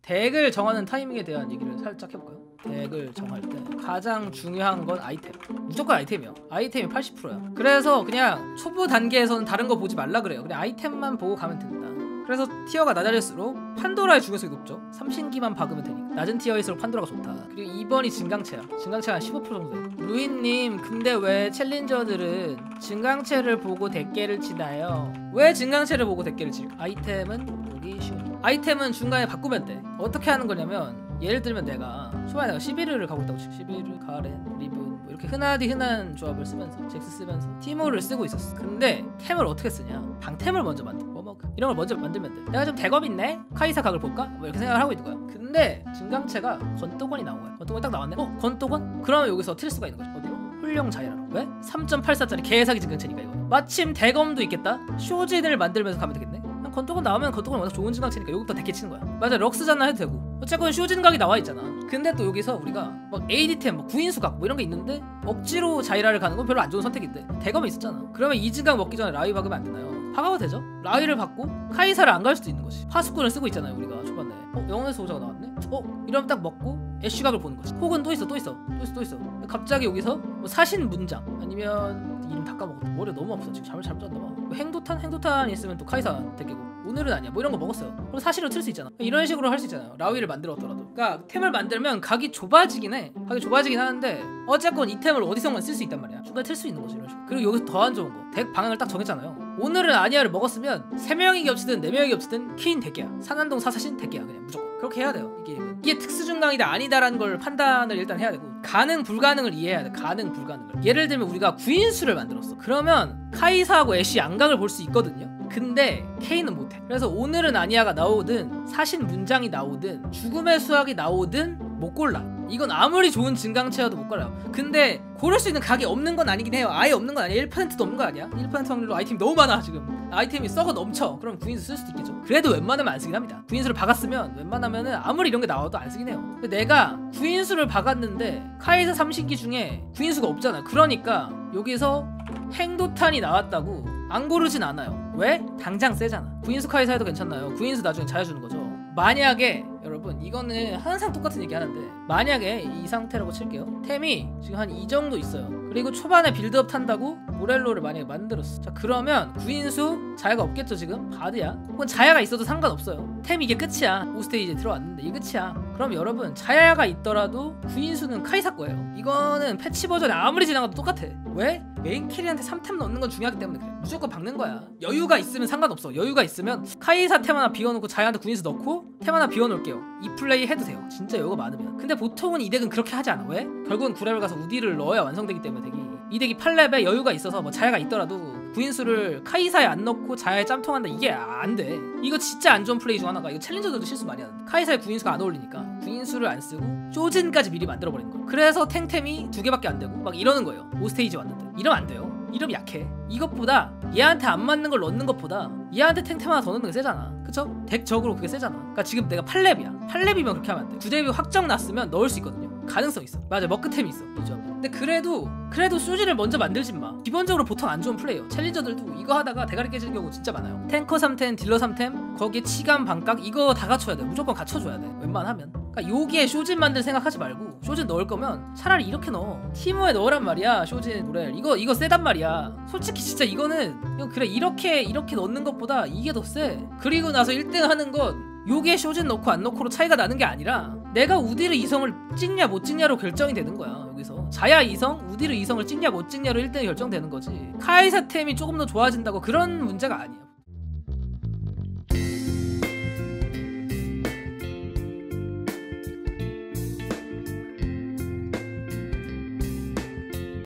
덱을 정하는 타이밍에 대한 얘기를 살짝 해볼까요? 덱을 정할 때 가장 중요한 건 아이템. 무조건 아이템이요. 아이템이 80%야. 그래서 그냥 초보 단계에서는 다른 거 보지 말라 그래요. 그냥 아이템만 보고 가면 된다. 그래서 티어가 낮아질수록 판도라의 중요성이 높죠. 삼신기만 박으면 되니까. 낮은 티어일수록 판도라가 좋다. 그리고 2번이 증강체야. 증강체가 한 15% 정도 돼요. 루인님, 근데 왜 챌린저들은 증강체를 보고 덱계를 치나요? 왜 증강체를 보고 덱계를 칠까? 아이템은 보기 쉬운. 아이템은 중간에 바꾸면 돼. 어떻게 하는 거냐면, 예를 들면 내가 초반에 내가 11을 가고 있다고 치고 11, 가렌, 리븐 뭐 이렇게 흔한 조합을 쓰면서 잭스 쓰면서 티모를 쓰고 있었어. 근데 템을 어떻게 쓰냐? 방템을 먼저 만들어. 이런 걸 먼저 만들면 돼. 내가 좀 대검 있네? 카이사 각을 볼까? 뭐 이렇게 생각을 하고 있는 거야. 근데 증강체가 건또건이 나온 거야. 건또건이 딱 나왔네? 건또건? 그러면 여기서 틀 수가 있는 거지. 어디로? 훌륭 자이라로. 왜? 3.84짜리 개사기 증강체니까 이거. 마침 대검도 있겠다? 쇼진을 만들면서 가면 되겠네? 건또건 나오면 건또건 워낙 좋은 증강체니까 여기부터 덱게 치는 거야. 맞아, 럭스잖아 해도 되고. 어쨌건 쇼진각이 나와 있잖아. 근데 또 여기서 우리가 막 AD템, 뭐 구인수각 뭐 이런 게 있는데 억지로 자이라를 가는 건 별로 안 좋은 선택인데 대검이 있었잖아. 그러면 이 증강 먹기 전에 라위 박으면 안 되나요? 박아도 되죠? 라위를 받고 카이사를 안 갈 수도 있는 거지. 파수꾼을 쓰고 있잖아요 우리가 초반에. 영혼의 소자가 나왔네? 이러면 딱 먹고 애쉬각을 보는 거지. 혹은 또 있어. 갑자기 여기서 뭐 사신 문장 아니면 이름 다 까먹었다. 머리가 너무 아프다 지금. 잘못 잤나봐. 뭐 행도탄 있으면 또 카이사 덱기고 오늘은 아니야 뭐 이런 거 먹었어요. 그럼 사실로 틀 수 있잖아. 이런 식으로 할 수 있잖아요. 라위를 만들었더라도. 그러니까 템을 만들면 각이 좁아지긴 해. 각이 좁아지긴 하는데 어쨌건 이 템을 어디선가 쓸 수 있단 말이야. 중간에 틀 수 있는 거지 이런 식으로. 그리고 여기서 더 안 좋은 거, 덱 방향을 딱 정했잖아요. 오늘은 아니야를 먹었으면 3명이 겹치든 4명이 겹치든 퀸 덱기야. 산안동 사사신 덱기야. 그냥 무조건 그렇게 해야 돼요. 이게 특수 증강이다 아니다라는 걸 판단을 일단 해야 되고, 가능 불가능을 이해해야 돼. 가능 불가능을. 예를 들면 우리가 구인수를 만들었어. 그러면 카이사하고 애쉬 양각을 볼 수 있거든요. 근데 K는 못해. 그래서 오늘은 아니야가 나오든 사신 문장이 나오든 죽음의 수학이 나오든 못 골라. 이건 아무리 좋은 증강체여도 못 골라요. 근데 고를 수 있는 각이 없는 건 아니긴 해요. 아예 없는 건 아니야. 1%도 없는 거 아니야? 1% 확률로 아이템이 너무 많아 지금. 아이템이 썩어 넘쳐. 그럼 구인수 쓸 수도 있겠죠. 그래도 웬만하면 안 쓰긴 합니다. 구인수를 박았으면 웬만하면은 아무리 이런 게 나와도 안 쓰긴 해요. 근데 내가 구인수를 박았는데 카이사 3신기 중에 구인수가 없잖아. 그러니까 여기서 행도탄이 나왔다고 안 고르진 않아요. 왜? 당장 세잖아. 구인수 카이사에도 괜찮나요? 구인수 나중에 자여주는 거죠. 만약에 여러분 이거는 항상 똑같은 얘기 하는데, 만약에 이 상태라고 칠게요. 템이 지금 한 이 정도 있어요. 그리고 초반에 빌드업 탄다고 모렐로를 만약에 만들었어. 자, 그러면 구인수 자야가 없겠죠. 지금 바드야. 혹은 자야가 있어도 상관없어요. 템 이게 끝이야. 5스테이지에 들어왔는데 이게 끝이야. 그럼 여러분 자야가 있더라도 구인수는 카이사 거예요. 이거는 패치 버전에 아무리 지나가도 똑같아. 왜? 메인 캐리한테 3템 넣는 건 중요하기 때문에 그래. 무조건 박는 거야. 여유가 있으면 상관없어. 여유가 있으면 카이사 템 하나 비워놓고 자야한테 구인수 넣고 템 하나 비워놓을게요. 이 플레이 해도 돼요. 진짜 여유가 많으면. 근데 보통은 이 덱은 그렇게 하지 않아. 왜? 결국은 9레벨 가서 우디를 넣어야 완성되기 때문에 덱이. 이 덱이 8렙에 여유가 있어서 뭐 자야가 있더라도 구인수를 카이사에 안 넣고 자야에 짬통한다. 이게 안 돼. 이거 진짜 안 좋은 플레이 중 하나가, 이거 챌린저들도 실수 많이 하는데, 카이사에 구인수가 안 어울리니까 구인수를 안 쓰고 쇼진까지 미리 만들어버리는 거야. 그래서 탱템이 2개밖에 안 되고 막 이러는 거예요. 5스테이지 왔는데. 이러면 안 돼요. 이러면 약해. 이것보다 얘한테 안 맞는 걸 넣는 것보다 얘한테 탱템 하나 더 넣는 게 세잖아. 그쵸? 덱적으로 그게 세잖아. 그러니까 지금 내가 8렙이야 8렙이면 그렇게 하면 안 돼. 9렙이 확정 났으면 넣을 수 있거든요. 가능성 있어. 맞아, 머크템이 있어 이 점. 근데 그래도 쇼지를 먼저 만들진 마. 기본적으로 보통 안 좋은 플레이어. 챌린저들도 이거 하다가 대가리 깨지는 경우 진짜 많아요. 탱커 3템, 딜러 3템, 거기에 치감, 반각 이거 다 갖춰야 돼. 무조건 갖춰줘야 돼. 웬만하면. 그러니까 여기에 쇼진 만들 생각하지 말고, 쇼진 넣을 거면 차라리 이렇게 넣어. 티모에 넣으란 말이야. 쇼진, 모렐 이거 세단 말이야. 솔직히 진짜 이거는 그래 이렇게 넣는 것보다 이게 더 세. 그리고 나서 1등 하는 건 요게 쇼진 넣고 안 넣고로 차이가 나는 게 아니라 내가 우디르 이성을 찍냐 못 찍냐로 결정이 되는 거야. 여기서 자야 이성, 우디르 이성을 찍냐 못 찍냐로 1등이 결정되는 거지. 카이사 템이 조금 더 좋아진다고 그런 문제가 아니야.